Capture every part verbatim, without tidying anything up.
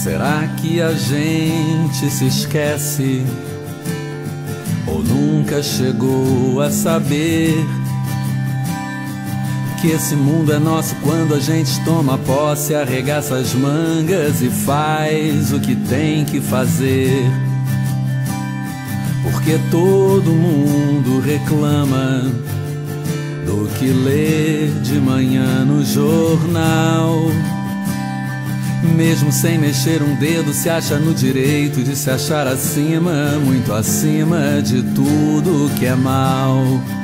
Será que a gente se esquece ou nunca chegou a saber que esse mundo é nosso quando a gente toma posse, arregaça as mangas e faz o que tem que fazer? Porque todo mundo reclama do que lê de manhã no jornal. Mesmo sem mexer um dedo, se acha no direito de se achar acima, muito acima de tudo que é mal.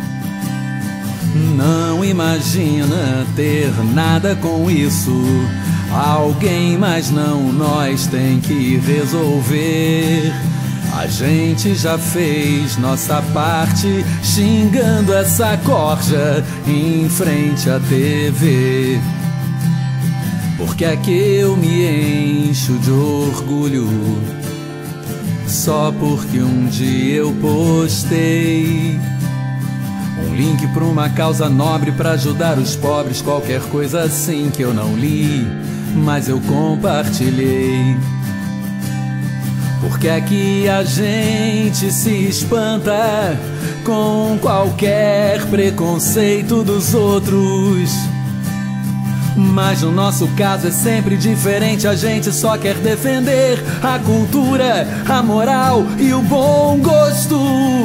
Não imagina ter nada com isso. Alguém, mas não nós, tem que resolver. A gente já fez nossa parte, xingando essa corja em frente à T V. Porque é que eu me encho de orgulho só porque um dia eu postei um link pra uma causa nobre pra ajudar os pobres, qualquer coisa assim que eu não li, mas eu compartilhei. Porque é que a gente se espanta com qualquer preconceito dos outros, mas no nosso caso é sempre diferente. A gente só quer defender a cultura, a moral e o bom gosto.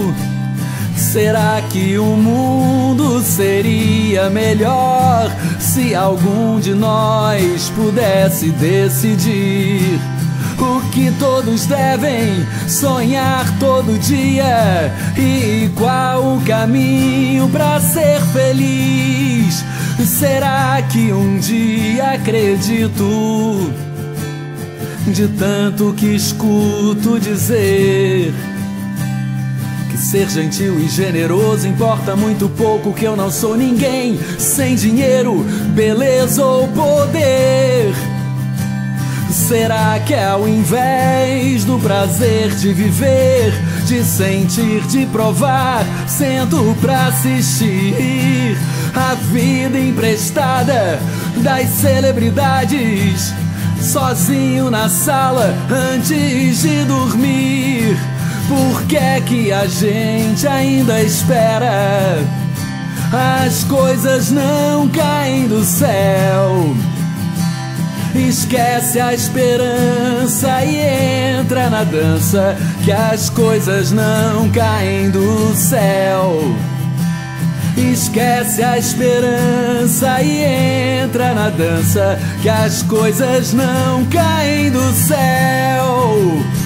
Será que o mundo seria melhor se algum de nós pudesse decidir o que todos devem sonhar todo dia e qual o caminho para ser feliz? Será que um dia acredito, de tanto que escuto dizer, que ser gentil e generoso importa muito pouco, que eu não sou ninguém sem dinheiro, beleza ou poder? Será que é ao invés do prazer de viver, de sentir, de provar, sento pra assistir a vida emprestada das celebridades, sozinho na sala antes de dormir? Por que é que a gente ainda espera as coisas não caem do céu? Esquece a esperança e entra na dança, que as coisas não caem do céu. Esquece a esperança e entra na dança, que as coisas não caem do céu.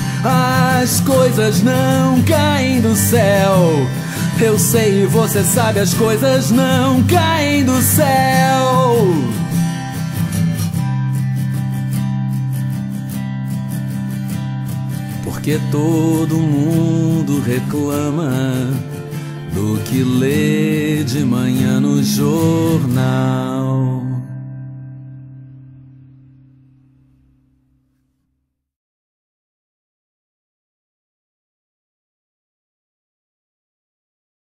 As coisas não caem do céu. Eu sei e você sabe, as coisas não caem do céu. Porque todo mundo reclama do que lê de manhã no jornal.